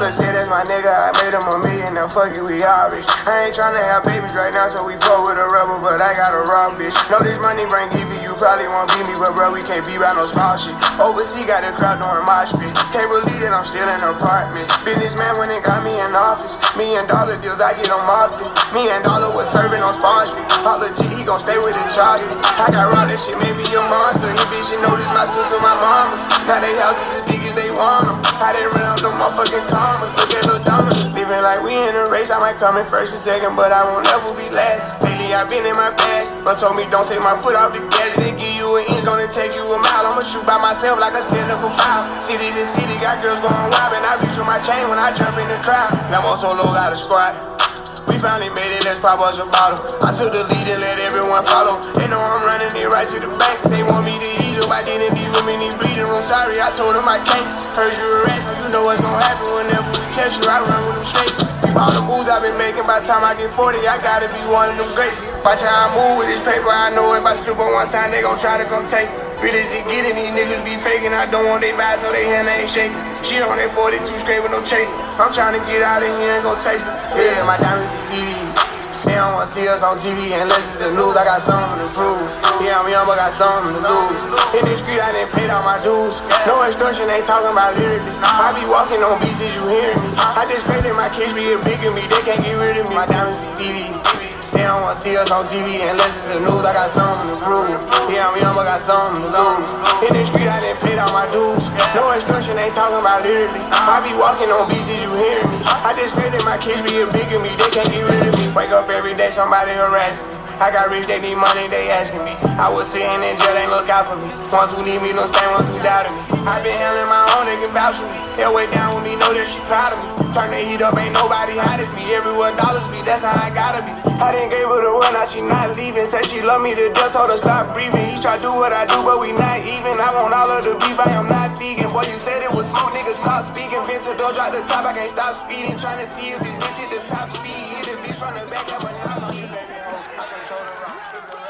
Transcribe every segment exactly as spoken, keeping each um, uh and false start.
Dollar said that's my nigga, I made him a million, now fuck it, we all rich. I ain't tryna have babies right now, so we fuck with a rubber, but I got a raw bitch. Know this money bring G B, you probably won't beat me, but bro, we can't be about no small shit. Overseas got the crowd doing mosh pit. Can't believe that I'm still in apartments. Businessman went and got me in office. Me and Dollar deals, I get them often. Me and Dollar was serving on Spawn Street. Holla G, he gon' stay with the Charlie. I got raw, that shit made me a monster. He bitch, you know this my sister, my mama's. Now they houses as big as they want them. I didn't run out them motherfucking commas. Look at Lil Donna. Living like we in a race, I might come in first and second, but I won't ever be last. Lately I been in my bag, but told me don't take my foot off the gas. They give you an inch, gonna take you a mile. I'ma shoot by myself like a technical foul. City to city, got girls going wild, and I reach with my chain when I jump in the crowd. Now I'm solo, got a squad. We finally made it, let's pop us a bottle. I took the lead and let everyone follow. They know I'm running it right to the bank. They want me to eat up, I didn't leave them in the bleeding room. Sorry, I told them I can't. Heard you a rat, so you know what's gonna happen whenever we catch you. I run with them straight. All the moves I've been making, by the time I get forty, I gotta be one of them greats. Watch how I move with this paper, I know if I slip on one time, they gon' try to come take. Real as it getting, these niggas be faking. I don't want they vibe, so they hand ain't shaking. She on that forty-two straight with no chasing. I'm trying to get out of here and go taste it. Yeah, my diamonds be T V. They don't wanna see us on T V unless it's the news. I got something to prove. Yeah, I'm young, but got something to lose. In the street, I didn't pay all my dues. No instruction, ain't talking about lyrically. I be walking on beats, is you hearing me? I just pray that my kids be a bigger me. They can't get rid of me. My diamonds be T V. They don't wanna see us on T V unless it's the news. I got something to prove. Yeah, I'm young, but got something to lose. In the street, I didn't pay all my dues. No instruction, ain't talking about lyrically. I be walking on beats, is you hearing me? I just pray that my kids be a bigger me. They can't get rid of me. Wake up every day, somebody harassing me. I got rich, they need money, they asking me. I was sitting in jail, they look out for me. Ones who need me, no same ones who doubted me. I been handling my own, they can vouch for me. They'll wait down with me, know that she proud of me. Turn the heat up, ain't nobody hot as me. Everywhere dollars be, that's how I gotta be. I didn't gave her the one, now she not leaving. Said she love me to death, told her stop breathing. He try do what I do, but we not even. I want all of the beef, I am not vegan. Boy, you said it was smoke, niggas stop speaking. Vincent don't drop the top, I can't stop speeding. Trying to see if this bitch hit the top speed. Hit the bitch from the back, yeah, but now I'm baby, ho. I control the rock.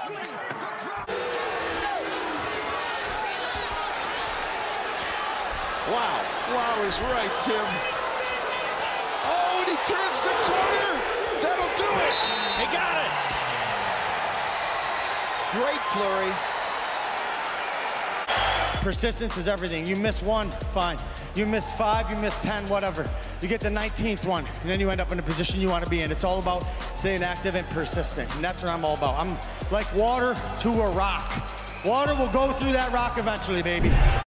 Wow. Wow is right, Tim. Oh, and he turns the corner. That'll do it. He got it. Great flurry. Persistence is everything. You miss one, fine. You miss five, you miss ten, whatever. You get the nineteenth one, and then you end up in the position you want to be in. It's all about staying active and persistent, and that's what I'm all about. I'm like water to a rock. Water will go through that rock eventually, baby.